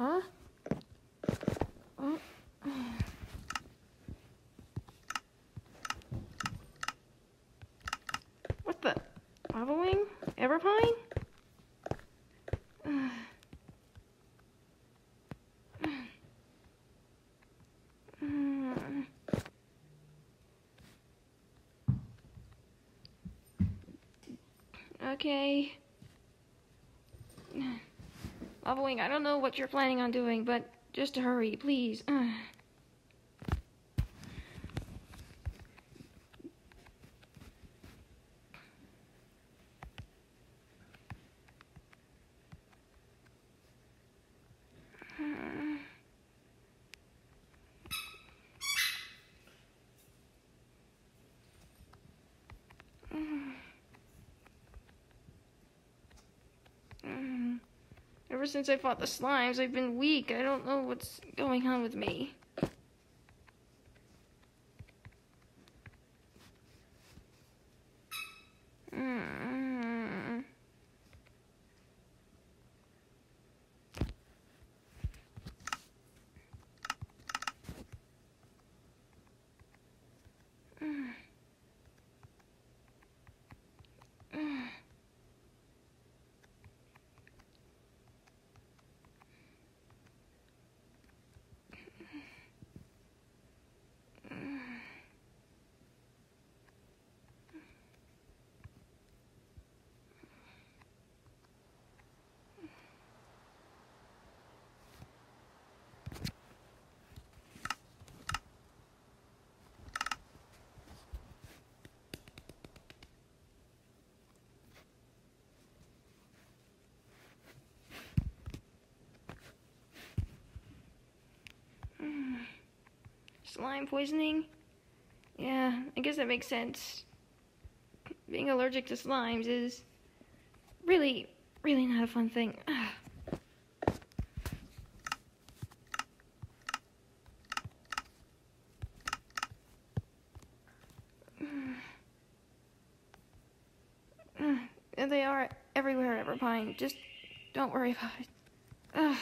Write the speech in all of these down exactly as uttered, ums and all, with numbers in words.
Huh? Oh. What the? Lava Wing? Everpine? Okay. Lava Wing, I don't know what you're planning on doing, but just hurry, please. Ever since I fought the slimes, I've been weak. I don't know what's going on with me. Mm. Mm. Mm. Slime poisoning? Yeah, I guess that makes sense. Being allergic to slimes is really, really not a fun thing. They are everywhere, Everpine. Just don't worry about it. Ugh.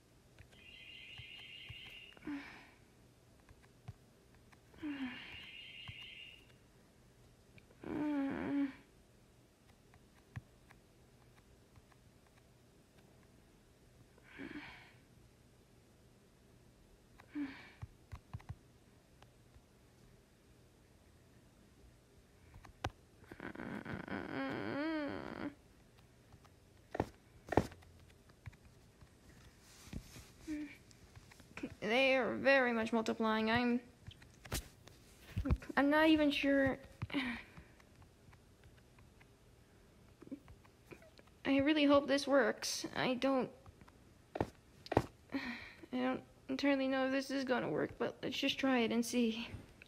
They are very much multiplying. I'm... I'm not even sure... I really hope this works. I don't... I don't entirely know if this is gonna work, but let's just try it and see.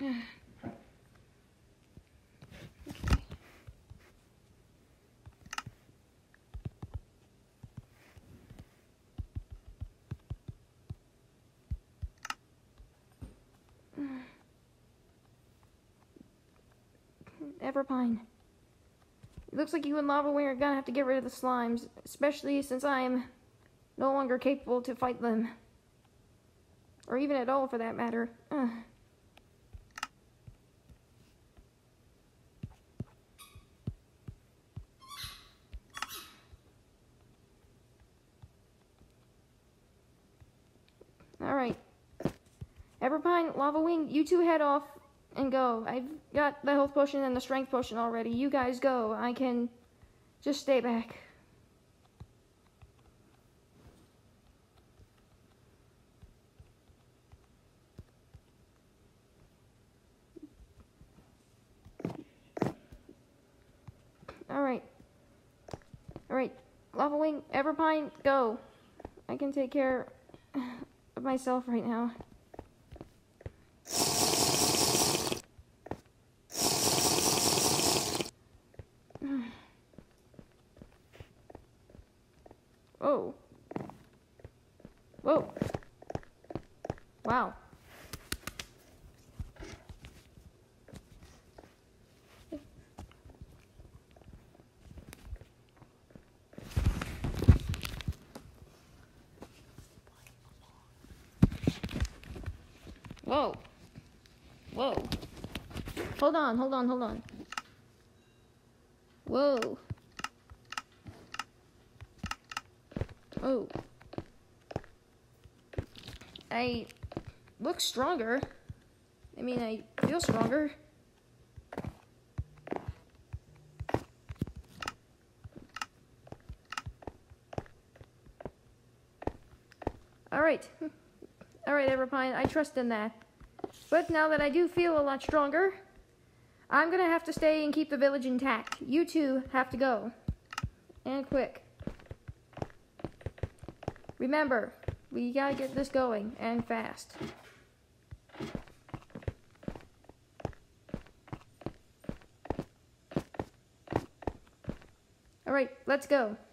Everpine. It looks like you and Lava Wing are gonna have to get rid of the slimes, especially since I am no longer capable to fight them. Or even at all, for that matter. Ugh. Alright. Everpine, Lava Wing, you two head off and go. I've got the health potion and the strength potion already. You guys go. I can just stay back. Alright. Alright. Lava Wing, Everpine, go. I can take care of myself right now. Whoa. Whoa. Wow. Hold on, hold on, hold on. Whoa. Oh. I look stronger. I mean, I feel stronger. Alright. Alright, Everpine, I trust in that. But now that I do feel a lot stronger, I'm gonna have to stay and keep the village intact. You two have to go. And quick. Remember, we gotta get this going, and fast. Alright, let's go.